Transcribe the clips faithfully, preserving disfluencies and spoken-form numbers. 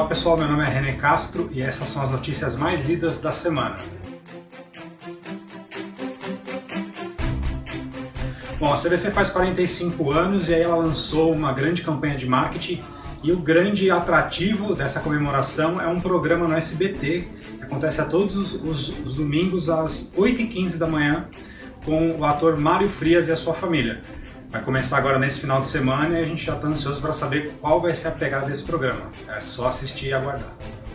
pessoal, meu nome é René Castro e essas são as notícias mais lidas da semana. Bom, a C V C faz quarenta e cinco anos e aí ela lançou uma grande campanha de marketing e o grande atrativo dessa comemoração é um programa no S B T que acontece a todos os, os, os domingos às oito e quinze da manhã com o ator Mário Frias e a sua família. Vai começar agora nesse final de semana e a gente já está ansioso para saber qual vai ser a pegada desse programa. É só assistir e aguardar.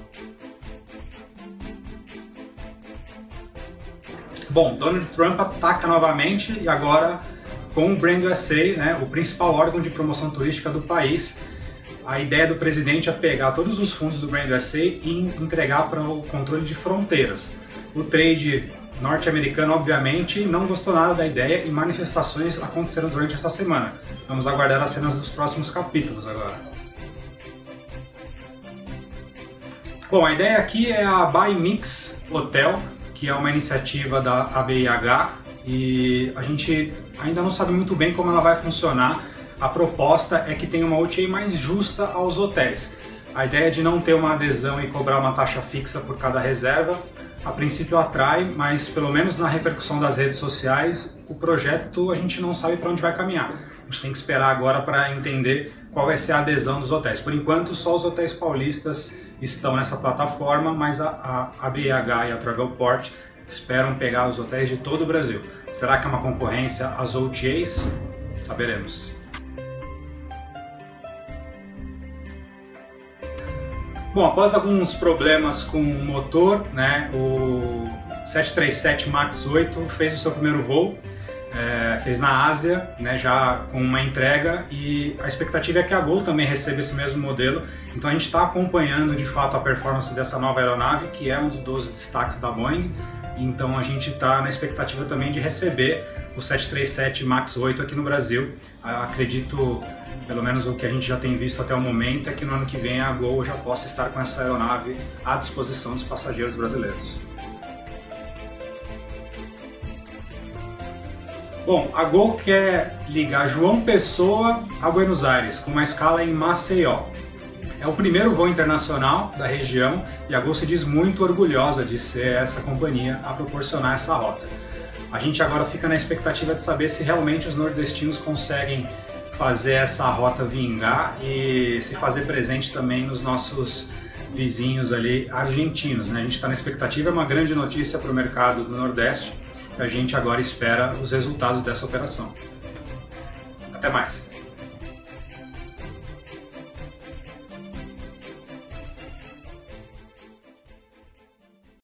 Bom, Donald Trump ataca novamente e agora com o Brand U S A, né, o principal órgão de promoção turística do país. A ideia do presidente é pegar todos os fundos do Brand U S A e entregar para o controle de fronteiras. O trade norte-americano, obviamente, não gostou nada da ideia e manifestações aconteceram durante essa semana. Vamos aguardar as cenas dos próximos capítulos agora. Bom, a ideia aqui é a Buy Mix Hotel, que é uma iniciativa da A B I H e a gente ainda não sabe muito bem como ela vai funcionar. A proposta é que tenha uma O T A mais justa aos hotéis. A ideia de não ter uma adesão e cobrar uma taxa fixa por cada reserva, a princípio atrai, mas pelo menos na repercussão das redes sociais, o projeto a gente não sabe para onde vai caminhar. A gente tem que esperar agora para entender qual vai ser a adesão dos hotéis. Por enquanto, só os hotéis paulistas estão nessa plataforma, mas a, a, a B I H e a Travelport esperam pegar os hotéis de todo o Brasil. Será que é uma concorrência às O T As? Saberemos. Bom, após alguns problemas com o motor, né, o sete três sete MAX oito fez o seu primeiro voo, é, fez na Ásia, né, já com uma entrega, e a expectativa é que a Gol também receba esse mesmo modelo. Então a gente está acompanhando de fato a performance dessa nova aeronave, que é um dos destaques da Boeing. Então a gente está na expectativa também de receber o sete três sete MAX oito aqui no Brasil. Acredito, pelo menos o que a gente já tem visto até o momento, é que no ano que vem a Gol já possa estar com essa aeronave à disposição dos passageiros brasileiros. Bom, a Gol quer ligar João Pessoa a Buenos Aires, com uma escala em Maceió. É o primeiro voo internacional da região e a Gol se diz muito orgulhosa de ser essa companhia a proporcionar essa rota. A gente agora fica na expectativa de saber se realmente os nordestinos conseguem fazer essa rota vingar e se fazer presente também nos nossos vizinhos ali argentinos, né? A gente está na expectativa, é uma grande notícia para o mercado do Nordeste e a gente agora espera os resultados dessa operação. Até mais!